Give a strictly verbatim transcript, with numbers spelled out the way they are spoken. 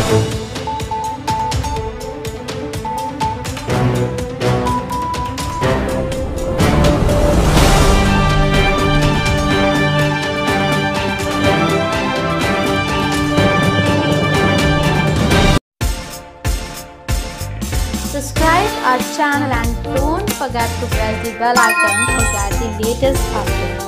Subscribe our channel and don't forget to press the bell icon to get the latest updates.